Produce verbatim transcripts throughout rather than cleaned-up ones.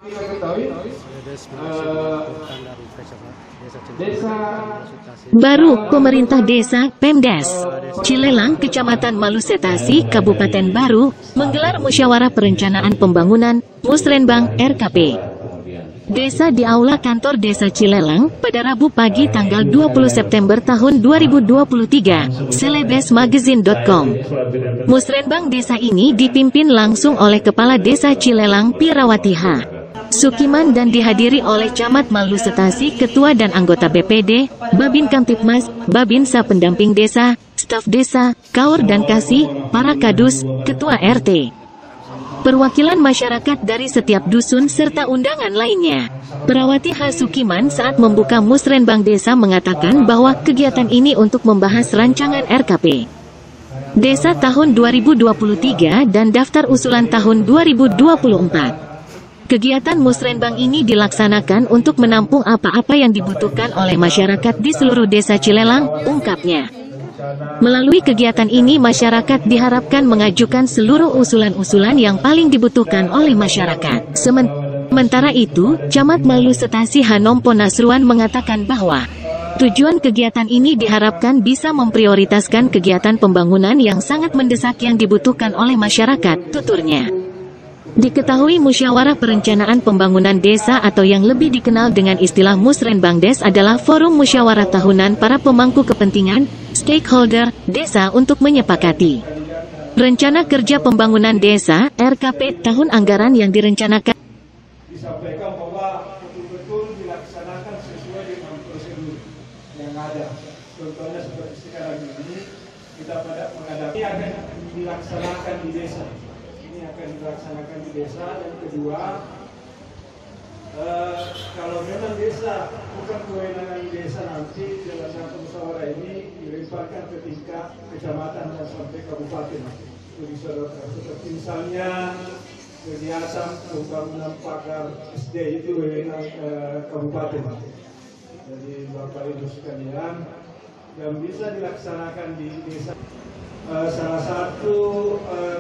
Baru, pemerintah desa, Pemdes Cilelang, Kecamatan Malusetasi, Kabupaten Baru, menggelar musyawarah perencanaan pembangunan, Musrenbang, R K P. Desa di Aula Kantor Desa Cilelang, pada Rabu pagi tanggal dua puluh September tahun dua ribu dua puluh tiga, selebes magazine dot com. Musrenbang desa ini dipimpin langsung oleh Kepala Desa Cilelang Pirawati H. Sukiman dan dihadiri oleh Camat Malusetasi, Ketua dan anggota B P D, Babin Kamtipmas, Babinsa pendamping desa, staf desa, Kaur dan Kasih, para kadus, Ketua R T. Perwakilan masyarakat dari setiap dusun serta undangan lainnya. Perawati H. Sukiman saat membuka Musrenbang Desa mengatakan bahwa kegiatan ini untuk membahas rancangan R K P Desa tahun dua ribu dua puluh tiga dan daftar usulan tahun dua ribu dua puluh empat. Kegiatan Musrenbang ini dilaksanakan untuk menampung apa-apa yang dibutuhkan oleh masyarakat di seluruh desa Cilelang, ungkapnya. Melalui kegiatan ini masyarakat diharapkan mengajukan seluruh usulan-usulan yang paling dibutuhkan oleh masyarakat. Sementara itu, Camat Malusetasi Hanompo Nasruan mengatakan bahwa tujuan kegiatan ini diharapkan bisa memprioritaskan kegiatan pembangunan yang sangat mendesak yang dibutuhkan oleh masyarakat, tuturnya. Diketahui musyawarah perencanaan pembangunan desa atau yang lebih dikenal dengan istilah Musrenbangdes adalah forum musyawarah tahunan para pemangku kepentingan, stakeholder, desa untuk menyepakati rencana kerja pembangunan desa, R K P, tahun anggaran yang direncanakan. Disampaikan bahwa betul-betul dilaksanakan sesuai dengan prosedur yang ada. Contohnya seperti sekarang ini, kita pada menghadapi akan dilaksanakan di desa. akan dilaksanakan di desa. Dan kedua, eh, kalau memang desa bukan kewenangan desa, nanti dalam satu musyawarah ini dilemparkan ke tingkat kecamatan dan sampai kabupaten. Jadi seperti misalnya kegiatan pembangunan pagar S D itu wewenang eh, kabupaten. Jadi Bapak Ibu sekalian, yang bisa dilaksanakan di desa, eh, salah satu eh,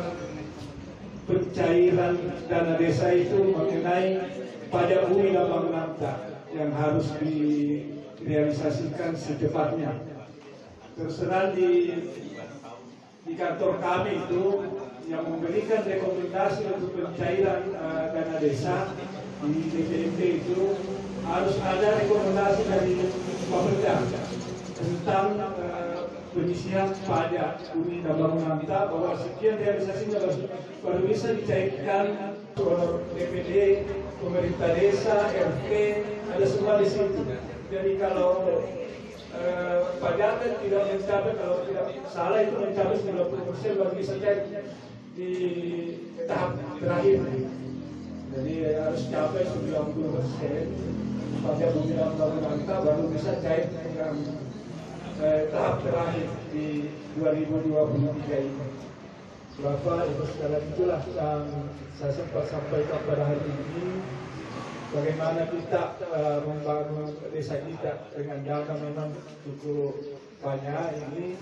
pencairan dana desa itu mengenai pada U I dan bangunan yang harus direalisasikan secepatnya. Terserah di di kantor kami itu yang memberikan rekomendasi untuk pencairan uh, dana desa di D P M P itu harus ada rekomendasi dari pemerintah tentang uh, penyisihan pajak U I dan bangunan bahwa sekian realisasinya baru bisa dicairkan oleh D P D, pemerintah desa, R T, ada semua di situ. Jadi kalau eh, pajaknya tidak mencapai, kalau tidak salah itu mencapai sembilan puluh persen baru bisa cair di tahap terakhir. Jadi harus capai sembilan puluh persen pajak U I dan bangunan baru bisa cair dengan eh, tahap terakhir di dua ribu dua puluh tiga ini. Bapak Ibu sekalian, itulah yang saya sempat sampaikan pada hari ini, bagaimana kita uh, membangun desa kita dengan dana memang cukup banyak ini,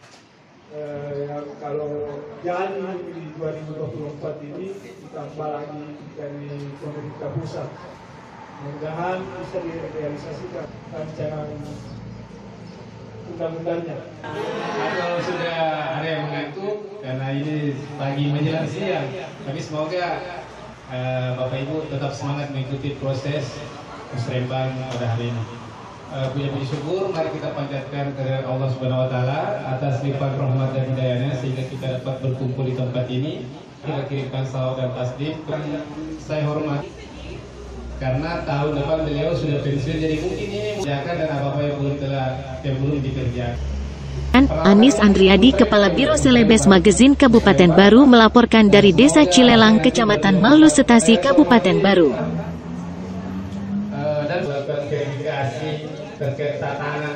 uh, yang kalau jadi di dua ribu dua puluh empat ini ditambah lagi dari pemerintah pusat, mudah-mudahan bisa direalisasikan rancangan undang-undangnya. Atau sudah ada yang mengantuk karena ini pagi menjelang siang, tapi semoga uh, Bapak Ibu tetap semangat mengikuti proses Musrenbang pada hari ini. Uh, punya puji syukur, mari kita panjatkan kehadirat Allah Subhanahu Wa Taala atas limpahan rahmat dan hidayahnya sehingga kita dapat berkumpul di tempat ini. Kita kirimkan salawat dan tasbih. Saya hormati karena tahun depan beliau sudah pensiun, jadi mungkin ini mengerjakan dan apa-apa yang belum telah yang belum dikerjakan. Anis Andriadi, Kepala Biro Selebes Magazine Kabupaten Baru melaporkan dari Desa Cilelang, Kecamatan Malusetasi, Kabupaten Baru. Uh, dan melakukan verifikasi terkait tatanan